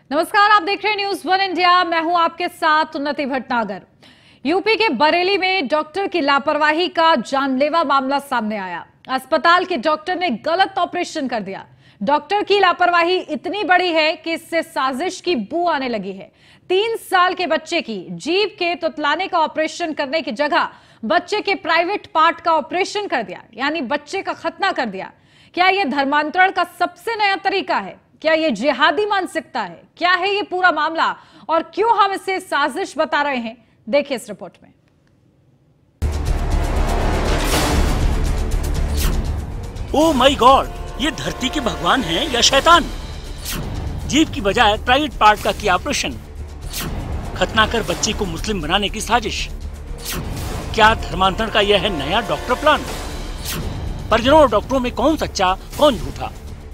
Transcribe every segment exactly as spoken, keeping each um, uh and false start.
नमस्कार, आप देख रहे हैं न्यूज वन इंडिया। मैं हूं आपके साथ उन्नति भटनागर। यूपी के बरेली में डॉक्टर की लापरवाही का जानलेवा मामला सामने आया। अस्पताल के डॉक्टर ने गलत ऑपरेशन कर दिया। डॉक्टर की लापरवाही इतनी बड़ी है कि इससे साजिश की बू आने लगी है। तीन साल के बच्चे की जीभ के तुतलाने का ऑपरेशन करने की जगह बच्चे के प्राइवेट पार्ट का ऑपरेशन कर दिया, यानी बच्चे का खतना कर दिया। क्या यह धर्मांतरण का सबसे नया तरीका है? क्या ये जिहादी मानसिकता है? क्या है ये पूरा मामला और क्यों हम इसे साजिश बता रहे हैं? देखिए इस रिपोर्ट में। ओह माय गॉड, ये धरती के भगवान हैं या शैतान? जीभ की बजाय प्राइवेट पार्ट का किया ऑपरेशन। खतना कर बच्चे को मुस्लिम बनाने की साजिश। क्या धर्मांतरण का यह है नया डॉक्टर प्लान? परिजनों और डॉक्टरों में कौन सच्चा कौन झूठा?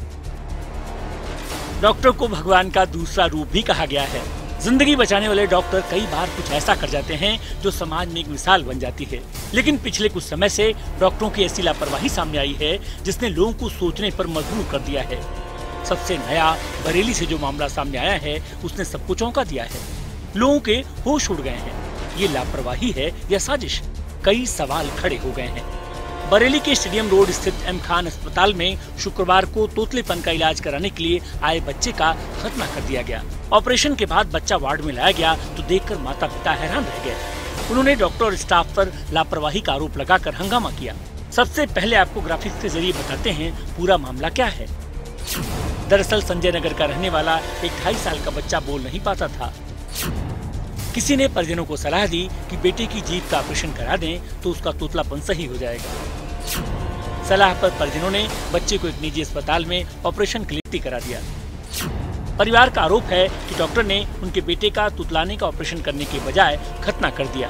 डॉक्टर को भगवान का दूसरा रूप भी कहा गया है। जिंदगी बचाने वाले डॉक्टर कई बार कुछ ऐसा कर जाते हैं जो समाज में एक मिसाल बन जाती है। लेकिन पिछले कुछ समय से डॉक्टरों की ऐसी लापरवाही सामने आई है जिसने लोगों को सोचने पर मजबूर कर दिया है। सबसे नया बरेली से जो मामला सामने आया है उसने सबको चौंका दिया है। लोगों के होश उड़ गए हैं। ये लापरवाही है या साजिश? कई सवाल खड़े हो गए हैं। बरेली के स्टेडियम रोड स्थित एम खान अस्पताल में शुक्रवार को तोतलेपन का इलाज कराने के लिए आए बच्चे का खतना कर दिया गया। ऑपरेशन के बाद बच्चा वार्ड में लाया गया तो देखकर माता पिता हैरान रह गए। उन्होंने डॉक्टर और स्टाफ पर लापरवाही का आरोप लगाकर हंगामा किया। सबसे पहले आपको ग्राफिक्स के जरिए बताते हैं पूरा मामला क्या है। दरअसल संजय नगर का रहने वाला एक ढाई साल का बच्चा बोल नहीं पाता था। किसी ने परिजनों को सलाह दी कि बेटे की जीभ का ऑपरेशन करा दें तो उसका तोतलापन सही हो जाएगा। सलाह पर परिजनों ने बच्चे को एक निजी अस्पताल में ऑपरेशन के लिए भर्ती करा दिया। परिवार का आरोप है कि डॉक्टर ने उनके बेटे का तुतलाने का ऑपरेशन करने के बजाय खतना कर दिया।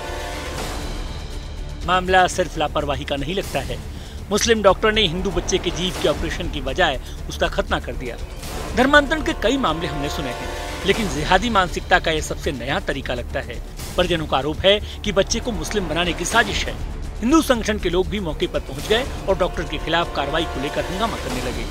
मामला सिर्फ लापरवाही का नहीं लगता है। मुस्लिम डॉक्टर ने हिंदू बच्चे के जीभ के ऑपरेशन की बजाय उसका खतना कर दिया। धर्मांतरण के कई मामले हमने सुने हैं, लेकिन जिहादी मानसिकता का यह सबसे नया तरीका लगता है। परिजनों का आरोप है कि बच्चे को मुस्लिम बनाने की साजिश है। हिंदू संगठन के लोग भी मौके पर पहुंच गए और डॉक्टर के खिलाफ कार्रवाई को लेकर हंगामा करने लगे।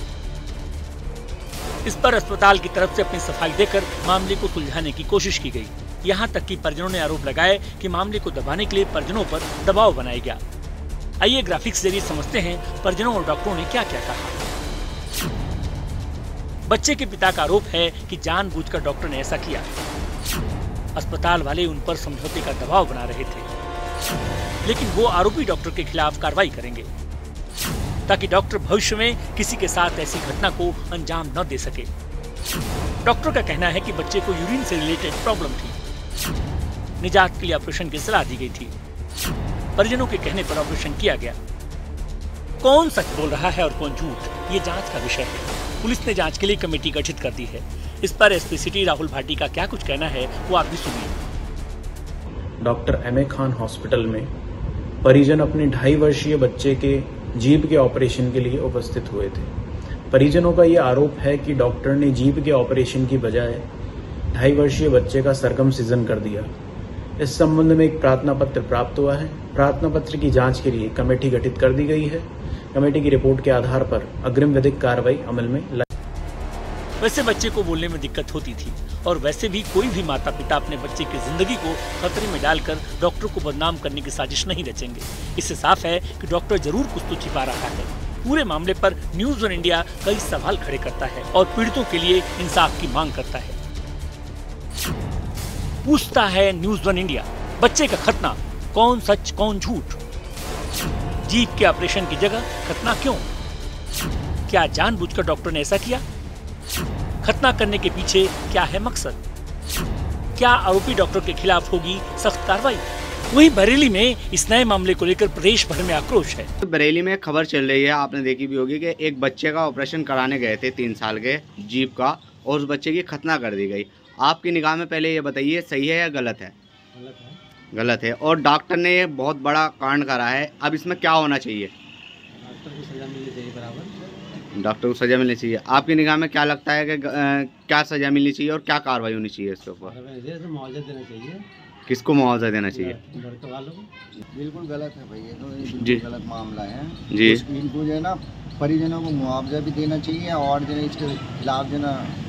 इस पर अस्पताल की तरफ से अपनी सफाई देकर मामले को सुलझाने की कोशिश की गई। यहाँ तक कि परिजनों ने आरोप लगाए कि मामले को दबाने के लिए परिजनों पर दबाव बनाया गया। आइए ग्राफिक्स जरिए समझते हैं परिजनों और डॉक्टरों ने क्या क्या कहा। बच्चे के पिता का आरोप है कि जानबूझकर डॉक्टर ने ऐसा किया। अस्पताल वाले उन पर समझौते का दबाव बना रहे थे, लेकिन वो आरोपी डॉक्टर के खिलाफ कार्रवाई करेंगे ताकि डॉक्टर भविष्य में किसी के साथ ऐसी घटना को अंजाम न दे सके। डॉक्टर का कहना है कि बच्चे को यूरिन से रिलेटेड प्रॉब्लम थी। निजात के लिए ऑपरेशन की सलाह दी गई थी। परिजनों के कहने पर ऑपरेशन किया गया। कौन सच बोल रहा है और कौन झूठ, ये जांच का विषय है। पुलिस ने जांच के लिए कमेटी गठित कर दी है। इस पर एसपी सिटी राहुल भाटी का क्या कुछ कहना है वो आप भी सुनिए। Doctor M A Khan hospital में परिजन अपने ढाई वर्षीय बच्चे के जीभ के ऑपरेशन के लिए उपस्थित हुए थे। परिजनों का ये आरोप है कि डॉक्टर ने जीभ के ऑपरेशन की बजाय ढाई वर्षीय बच्चे का सर्कमसिजन कर दिया। इस संबंध में एक प्रार्थना पत्र प्राप्त हुआ है। प्रार्थना पत्र की जांच के लिए कमेटी गठित कर दी गई है। कमेटी की रिपोर्ट के आधार पर अग्रिम विधिक कार्रवाई अमल में लाई। वैसे बच्चे को बोलने में दिक्कत होती थी और वैसे भी कोई भी माता पिता अपने बच्चे की जिंदगी को खतरे में डालकर डॉक्टर को बदनाम करने की साजिश नहीं रचेंगे। इससे साफ है कि डॉक्टर जरूर कुछ तो छिपा रहा है। पूरे मामले पर न्यूज वन इंडिया कई सवाल खड़े करता है और पीड़ितों के लिए इंसाफ की मांग करता है। पूछता है न्यूज वन इंडिया, बच्चे का खतना कौन सच कौन झूठ? जीभ के ऑपरेशन की जगह खतना क्यों? क्या जानबूझकर डॉक्टर ने ऐसा किया? खतना करने के पीछे क्या है मकसद? क्या आरोपी डॉक्टर के खिलाफ होगी सख्त कार्रवाई? वहीं बरेली में इस नए मामले को लेकर प्रदेश भर में आक्रोश है। बरेली में खबर चल रही है, आपने देखी भी होगी कि एक बच्चे का ऑपरेशन कराने गए थे तीन साल के जीभ का, और उस बच्चे की खतना कर दी गई। आपकी निगाह में पहले ये बताइए सही है या गलत है? गलत है। गलत है। और डॉक्टर ने ये बहुत बड़ा कांड करा है, अब इसमें क्या होना चाहिए? डॉक्टर को सजा मिलनी चाहिए बराबर। डॉक्टर को सजा मिलनी चाहिए। आपकी निगाह में क्या लगता है कि आ, क्या सजा मिलनी चाहिए और क्या कार्रवाई होनी चाहिए इसके ऊपर? मुआवजा देना चाहिए। किसको मुआवजा देना चाहिए? लड़के वालों को। बिल्कुल गलत है भाई, ये तो जी बिल्कुल गलत मामला है जी। इनको जो है ना परिजनों को मुआवजा भी देना चाहिए और जो है इसके खिलाफ जो है ना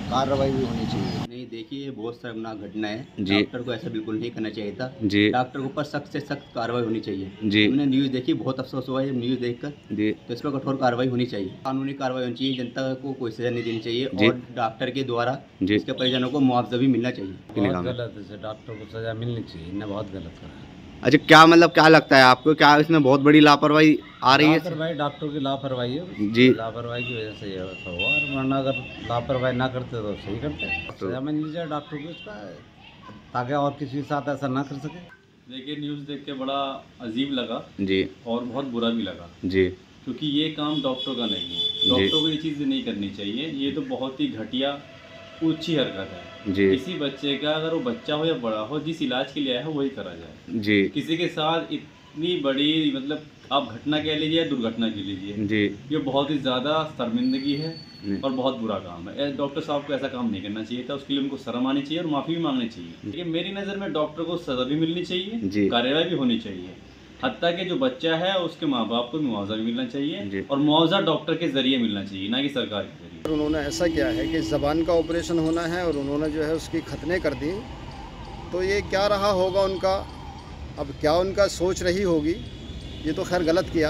कार्रवाई भी होनी चाहिए। नहीं देखिए, ये बहुत शर्मनाक घटना है जी। डॉक्टर को ऐसा बिल्कुल नहीं करना चाहिए था जी। डॉक्टर के ऊपर सख्त से सख्त कार्रवाई होनी चाहिए जी। हमने न्यूज़ देखी, बहुत अफसोस हुआ है न्यूज़ देखकर। जी। तो इस पर कठोर कार्रवाई होनी चाहिए, कानूनी कार्रवाई होनी चाहिए, जनता को कोई सजा नहीं देनी चाहिए जी। और डॉक्टर के द्वारा जी। इसके परिजनों को मुआवजा भी मिलना चाहिए। बहुत गलत है, डॉक्टर को सजा मिलनी चाहिए, इन्हें बहुत गलत करा है। अच्छा, क्या मतलब क्या लगता है आपको, क्या इसमें बहुत बड़ी लापरवाही आ रही है? लापरवाही डॉक्टर की लापरवाही है जी। लापरवाही की वजह से ये ऐसा हुआ, और वरना अगर लापरवाही ना करते तो सही करते। सजा मिलनी चाहिए डॉक्टर को इसका, ताकि और किसी के साथ ऐसा ना कर सके। देखिए, न्यूज़ देख के बड़ा अजीब लगा जी। और बहुत बुरा भी लगा जी। क्योंकि ये काम डॉक्टर का नहीं है, डॉक्टर को ये चीज़ नहीं करनी चाहिए। ये तो बहुत ही घटिया ऊंची हरकत है जी। किसी बच्चे का, अगर वो बच्चा हो या बड़ा हो, जिस इलाज के लिए आया है वही करा जाए। जी। किसी के साथ इतनी बड़ी, मतलब आप घटना कह लीजिए या दुर्घटना कह लीजिए, जी। ये बहुत ही ज़्यादा शर्मिंदगी है और बहुत बुरा काम है। डॉक्टर साहब को ऐसा काम नहीं करना चाहिए था, उसके लिए उनको शर्म आनी चाहिए और माफ़ी भी मांगनी चाहिए। लेकिन मेरी नज़र में डॉक्टर को सजा भी मिलनी चाहिए, कार्रवाई भी होनी चाहिए, हत्या के जो बच्चा है उसके माँ बाप को मुआवजा भी मिलना चाहिए और मुआवजा डॉक्टर के जरिए मिलना चाहिए, ना कि सरकार के जरिए। उन्होंने ऐसा किया है कि ज़बान का ऑपरेशन होना है और उन्होंने जो है उसकी खतने कर दी, तो ये क्या रहा होगा उनका, अब क्या उनका सोच रही होगी, ये तो खैर गलत किया।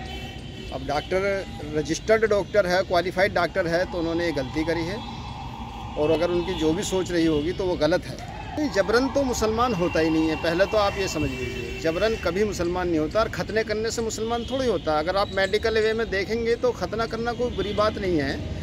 अब डॉक्टर रजिस्टर्ड डॉक्टर है, क्वालिफाइड डॉक्टर है, तो उन्होंने ये गलती करी है, और अगर उनकी जो भी सोच रही होगी तो वो गलत है। जबरन तो मुसलमान होता ही नहीं है, पहले तो आप ये समझ लीजिए, जबरन कभी मुसलमान नहीं होता, और खतने करने से मुसलमान थोड़ी होता। अगर आप मेडिकल वे में देखेंगे तो खतना करना कोई बुरी बात नहीं है।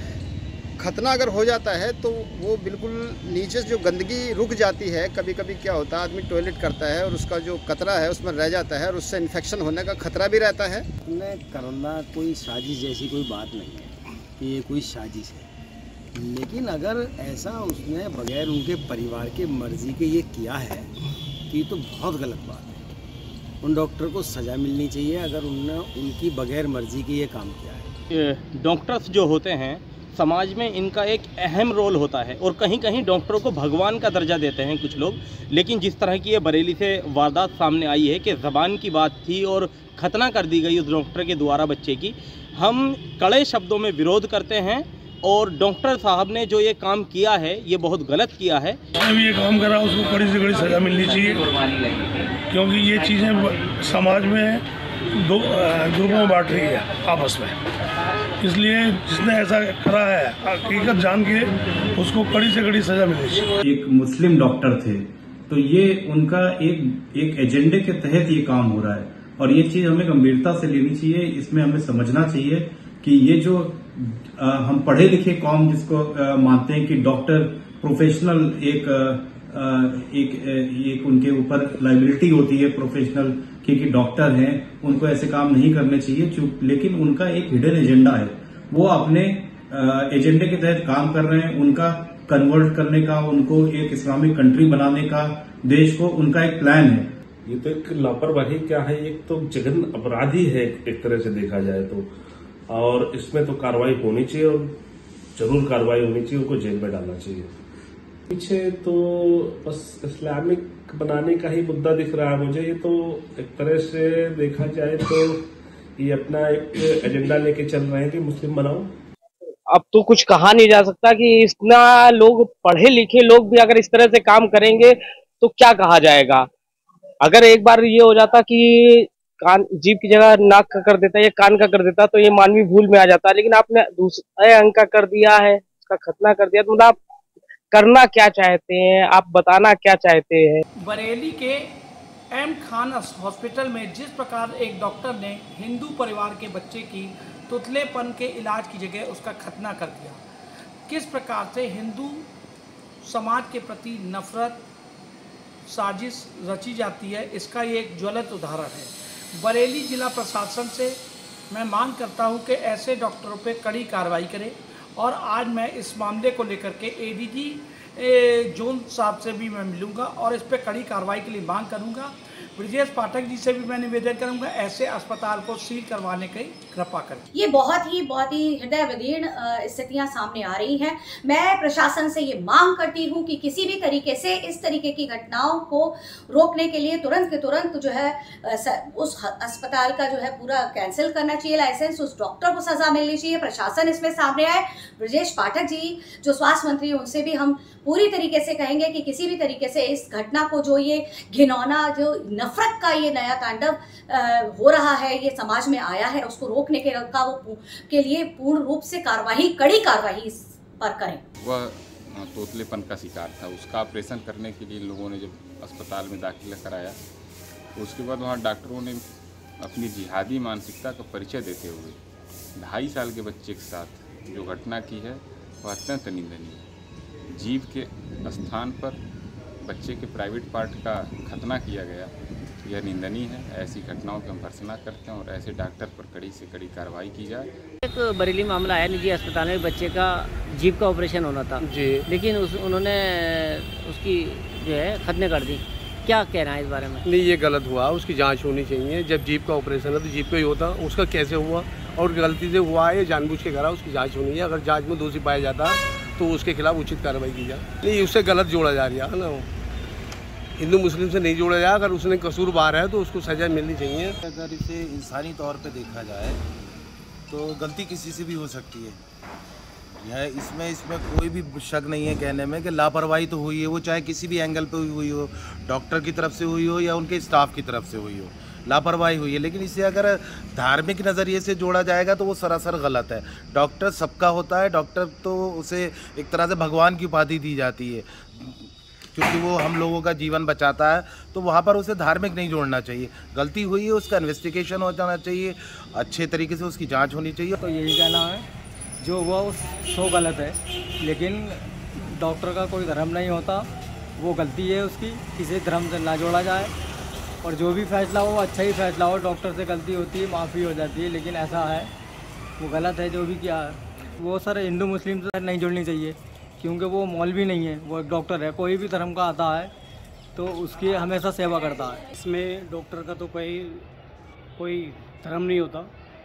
खतना अगर हो जाता है तो वो बिल्कुल नीचे से जो गंदगी रुक जाती है, कभी कभी क्या होता है आदमी टॉयलेट करता है और उसका जो कतरा है उसमें रह जाता है और उससे इन्फेक्शन होने का खतरा भी रहता है। उन्हें करना कोई साजिश जैसी कोई बात नहीं है कि ये कोई साजिश है, लेकिन अगर ऐसा उसने बगैर उनके परिवार के मर्जी के ये किया है तो ये तो बहुत गलत बात है। उन डॉक्टर को सज़ा मिलनी चाहिए अगर उनने उनकी बगैर मर्जी के ये काम किया है। डॉक्टर्स जो होते हैं समाज में, इनका एक अहम रोल होता है और कहीं कहीं डॉक्टरों को भगवान का दर्जा देते हैं कुछ लोग। लेकिन जिस तरह की ये बरेली से वारदात सामने आई है कि ज़बान की बात थी और खतना कर दी गई उस डॉक्टर के द्वारा बच्चे की, हम कड़े शब्दों में विरोध करते हैं और डॉक्टर साहब ने जो ये काम किया है ये बहुत गलत किया है। भी ये काम करा उसको कड़ी से कड़ी सज़ा मिलनी चाहिए, क्योंकि ये चीज़ें समाज में दो ग्रुपों में बांट रही है आपस में, इसलिए जिसने ऐसा करा है हकीकत जान के उसको कड़ी से कड़ी सज़ा मिलनी चाहिए। एक मुस्लिम डॉक्टर थे, तो ये उनका एक एक एजेंडे के तहत ये काम हो रहा है और ये चीज़ हमें गंभीरता से लेनी चाहिए। इसमें हमें समझना चाहिए कि ये जो आ, हम पढ़े लिखे कौम जिसको आ, मानते हैं कि डॉक्टर प्रोफेशनल एक आ, एक एक उनके ऊपर लाइबिलिटी होती है प्रोफेशनल कि, कि डॉक्टर हैं, उनको ऐसे काम नहीं करने चाहिए। लेकिन उनका एक हिडन एजेंडा है, वो अपने एजेंडे के तहत काम कर रहे हैं। उनका कन्वर्ट करने का, उनको एक इस्लामिक कंट्री बनाने का, देश को, उनका एक प्लान है। ये तो एक लापरवाही क्या है, एक तो जघन अपराधी है एक तरह से देखा जाए तो, और इसमें तो कार्रवाई होनी चाहिए और जरूर कार्रवाई होनी चाहिए, उनको जेल में डालना चाहिए। पीछे तो बस इस्लामिक बनाने का ही मुद्दा दिख रहा है मुझे। ये तो एक तरह से देखा जाए तो ये अपना एक एजेंडा लेके चल रहे हैं कि मुस्लिम बनाओ। अब तो कुछ कहा नहीं जा सकता कि इतना लोग पढ़े लिखे लोग भी अगर इस तरह से काम करेंगे तो क्या कहा जाएगा। अगर एक बार ये हो जाता कि कान जीभ की जगह नाक का कर देता या कान का कर देता तो ये मानवीय भूल में आ जाता, लेकिन आपने दूसरे अंग का कर दिया है, उसका खतना कर दिया, तो मतलब आप करना क्या चाहते हैं, आप बताना क्या चाहते हैं। बरेली के एम खान हॉस्पिटल में जिस प्रकार एक डॉक्टर ने हिंदू परिवार के बच्चे की तुतलेपन के इलाज की जगह उसका खतना कर दिया, किस प्रकार से हिंदू समाज के प्रति नफरत साजिश रची जाती है, इसका ये एक ज्वलंत उदाहरण है। बरेली जिला प्रशासन से मैं मांग करता हूं कि ऐसे डॉक्टरों पे कड़ी कार्रवाई करें, और आज मैं इस मामले को लेकर के एडीजी जोन साहब से भी मैं मिलूंगा और इस पे कड़ी कार्रवाई के लिए मांग करूंगा। ब्रजेश पाठक जी से भी मैं निवेदन करूंगा ऐसे अस्पताल को सील करवाने की रपाकर। ये बहुत ही बहुत ही हृदय विदीर्ण स्थितियां सामने आ रही हैं। मैं प्रशासन से ये मांग करती हूं कि किसी भी तरीके से इस तरीके की घटनाओं को रोकने के लिए तुरंत के तुरंत जो है उस अस्पताल का जो है पूरा कैंसिल करना चाहिए लाइसेंस, उस डॉक्टर को सजा मिलनी चाहिए, प्रशासन इसमें सामने आए। ब्रजेश पाठक जी जो स्वास्थ्य मंत्री, उनसे भी हम पूरी तरीके से कहेंगे कि किसी भी तरीके से इस घटना को, जो ये घिनौना, जो नफरत का ये नया तांडव हो रहा है, ये समाज में आया है, उसको रोकने के का वो के लिए पूर्ण रूप से कार्रवाई, कड़ी कार्रवाई इस पर करें। वह तोतलेपन का शिकार था, उसका ऑपरेशन करने के लिए लोगों ने जब अस्पताल में दाखिला कराया, उसके बाद वहाँ डॉक्टरों ने अपनी जिहादी मानसिकता का परिचय देते हुए ढाई साल के बच्चे के साथ जो घटना की है वह अत्यंत निंदनीय है। जीव के स्थान पर बच्चे के प्राइवेट पार्ट का खतना किया गया, यह निंदनीय है। ऐसी घटनाओं की हम भर्त्सना करते हैं और ऐसे डॉक्टर पर कड़ी से कड़ी कार्रवाई की जाए। एक बरेली मामला है, निजी अस्पताल में बच्चे का जीभ का ऑपरेशन होना था जी, लेकिन उस उन्होंने उसकी जो है खतने कर दी। क्या कहना है इस बारे में? नहीं, ये गलत हुआ, उसकी जांच होनी चाहिए। जब जीभ का ऑपरेशन है तो जीभ का ही होता, उसका कैसे हुआ और गलती से हुआ है या जानबूझ के करा, उसकी जांच होनी है। अगर जांच में दोषी पाया जाता तो उसके खिलाफ उचित कार्रवाई की जाए। नहीं, उससे गलत जोड़ा जा रहा है ना, हिंदू मुस्लिम से नहीं जोड़ा जाए। अगर उसने कसूरवार है तो उसको सजा मिलनी चाहिए। अगर इसे इंसानी तौर पे देखा जाए तो गलती किसी से भी हो सकती है, यह इसमें इसमें कोई भी शक नहीं है कहने में कि लापरवाही तो हुई है, वो चाहे किसी भी एंगल पे हुई हो, डॉक्टर की तरफ से हुई हो या उनके स्टाफ की तरफ से हुई हो, लापरवाही हुई है। लेकिन इसे अगर धार्मिक नज़रिए से जोड़ा जाएगा तो वो सरासर गलत है। डॉक्टर सबका होता है, डॉक्टर तो उसे एक तरह से भगवान की उपाधि दी जाती है क्योंकि वो हम लोगों का जीवन बचाता है, तो वहाँ पर उसे धार्मिक नहीं जोड़ना चाहिए। गलती हुई है, उसका इन्वेस्टिगेशन हो जाना चाहिए, अच्छे तरीके से उसकी जांच होनी चाहिए। तो यही कहना है, जो हुआ उस सो गलत है, लेकिन डॉक्टर का कोई धर्म नहीं होता, वो गलती है उसकी, किसी धर्म से ना जोड़ा जाए और जो भी फैसला हो अच्छा ही फैसला हो। डॉक्टर से गलती होती है, माफ़ी हो जाती है, लेकिन ऐसा है वो गलत है जो भी किया है। वो सर हिंदू मुस्लिम से नहीं जोड़नी चाहिए क्योंकि वो मौलवी नहीं है, वो एक डॉक्टर है। कोई भी धर्म का आता है तो उसकी हमेशा सेवा करता है। इसमें डॉक्टर का तो कोई कोई धर्म नहीं होता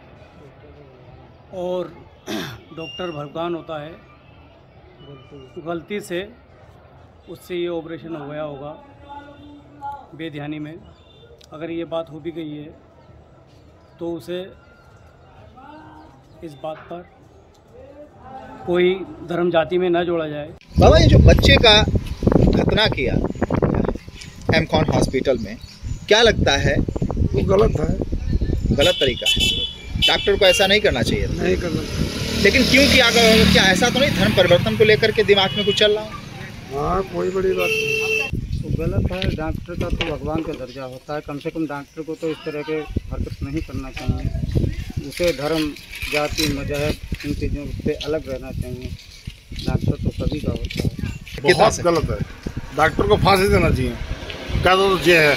और डॉक्टर भगवान होता है। गलती से उससे ये ऑपरेशन हो गया होगा बेध्यानी में। अगर ये बात हो भी गई है तो उसे इस बात पर कोई धर्म जाति में न जोड़ा जाए। बाबा, ये जो बच्चे का खतना किया एम खान हॉस्पिटल में, क्या लगता है? वो गलत है, गलत तरीका है। डॉक्टर को ऐसा नहीं करना चाहिए था। नहीं करना चाहिए। लेकिन क्यों किया? क्या ऐसा तो नहीं धर्म परिवर्तन को लेकर के दिमाग में कुछ चल रहा? हाँ, कोई बड़ी बात नहीं। तो गलत है। डॉक्टर का तो भगवान का दर्जा होता है, कम से कम डॉक्टर को तो इस तरह के हरकत नहीं करना चाहिए। उसे धर्म, जाति, मजहब इन चीज़ों से अलग रहना चाहिए। डॉक्टर तो सभी का होता है। बहुत गलत है, डॉक्टर को फांसी देना चाहिए। क्या तो ये है,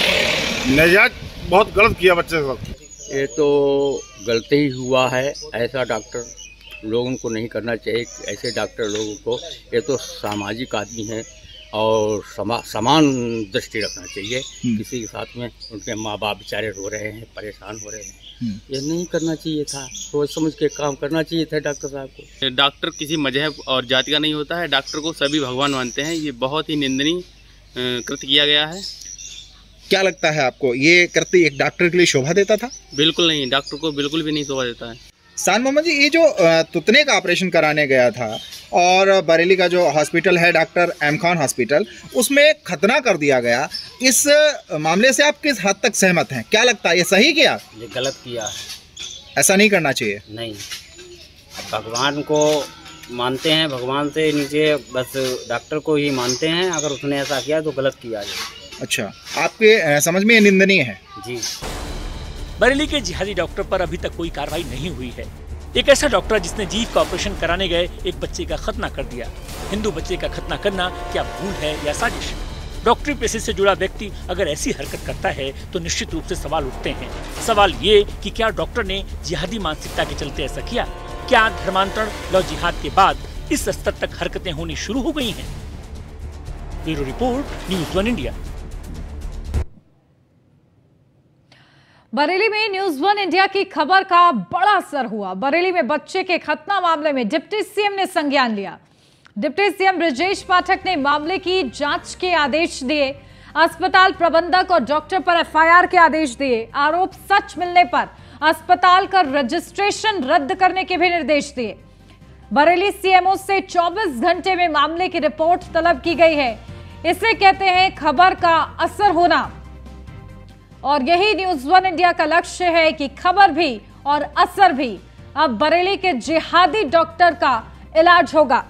नजायज बहुत गलत किया बच्चे के साथ। ये तो गलती ही हुआ है, ऐसा डॉक्टर लोगों को नहीं करना चाहिए। ऐसे डॉक्टर लोगों को, ये तो सामाजिक आदमी है और समा, समान दृष्टि रखना चाहिए। किसी के साथ में उनके माँ बाप बेचारे रो रहे हैं, परेशान हो रहे हैं, ये नहीं करना चाहिए था। सोच समझ के काम करना चाहिए था डॉक्टर साहब को। डॉक्टर किसी मजहब और जाति का नहीं होता है, डॉक्टर को सभी भगवान मानते हैं। ये बहुत ही निंदनीय कृत्य किया गया है। क्या लगता है आपको, ये कृत्य एक डॉक्टर के लिए शोभा देता था? बिल्कुल नहीं, डॉक्टर को बिल्कुल भी नहीं शोभा देता है। सान मोहम्मद जी, ये जो तुतने का ऑपरेशन कराने गया था और बरेली का जो हॉस्पिटल है डॉक्टर एम खान हॉस्पिटल, उसमें खतना कर दिया गया, इस मामले से आप किस हद तक सहमत हैं? क्या लगता है, ये सही किया? ये गलत किया है, ऐसा नहीं करना चाहिए। नहीं, भगवान को मानते हैं, भगवान से नीचे बस डॉक्टर को ही मानते हैं। अगर उसने ऐसा किया तो गलत किया है। अच्छा, आपके समझ में ये निंदनीय है? जी। बरेली के जिहादी डॉक्टर पर अभी तक कोई कार्रवाई नहीं हुई है। एक ऐसा डॉक्टर जिसने जीभ का ऑपरेशन कराने गए एक बच्चे का खतना कर दिया। हिंदू बच्चे का खतना करना क्या भूल है या साजिश? डॉक्टरी पेशे से जुड़ा व्यक्ति अगर ऐसी हरकत करता है तो निश्चित रूप से सवाल उठते हैं। सवाल ये कि क्या डॉक्टर ने जिहादी मानसिकता के चलते ऐसा किया? क्या धर्मांतरण व जिहाद के बाद इस स्तर तक हरकतें होनी शुरू हो गई हैं? Bureau report, news one India. Bareilly में न्यूज वन इंडिया की खबर का बड़ा असर हुआ। बरेली में बच्चे के खतना मामले में डिप्टी सीएम ने संज्ञान लिया। डिप्टी सीएम ब्रजेश पाठक ने मामले की जांच के आदेश दिए। अस्पताल प्रबंधक और डॉक्टर पर एफआईआर के आदेश दिए। आरोप सच मिलने पर अस्पताल का रजिस्ट्रेशन रद्द करने के भी निर्देश दिए। बरेली सीएमओ से चौबीस घंटे में मामले की रिपोर्ट तलब की गई है। इसे कहते हैं खबर का असर होना, और यही न्यूज वन इंडिया का लक्ष्य है कि खबर भी और असर भी। अब बरेली के जिहादी डॉक्टर का इलाज होगा।